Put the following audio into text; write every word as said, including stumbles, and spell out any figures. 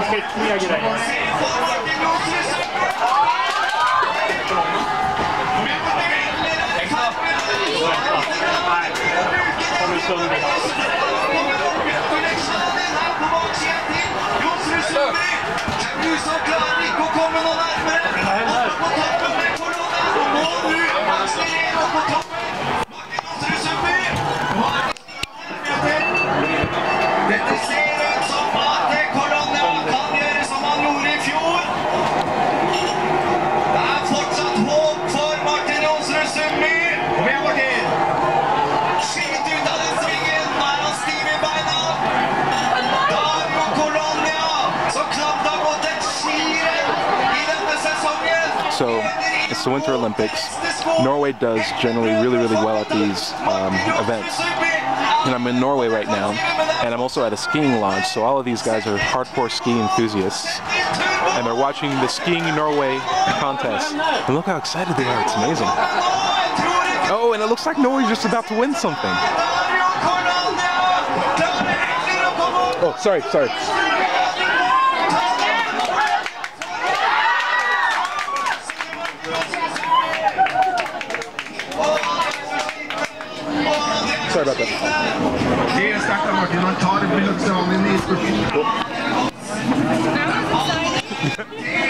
skittiga grejer. Kommer sönder. Dette ser ut som at Corona kan gjøre som han gjorde i fjor. Det er fortsatt håp for Martin Jonsrud Sundby. Kom igjen, Martin. Skyt ut av den svingen. Nå er han stiv i beina. Dario Corona, som knapt har gått et skirenn i denne sesongen. So, it's the Winter Olympics. Norway does generally really, really well at these um, events. And I'm in Norway right now, and I'm also at a skiing launch, so all of these guys are hardcore ski enthusiasts, and they're watching the Skiing Norway contest. And look how excited they are, it's amazing. Oh, and it looks like Norway's just about to win something. Oh, sorry, sorry. Sorry about that. Det är starta Martin, han tar det på högsta vanlig.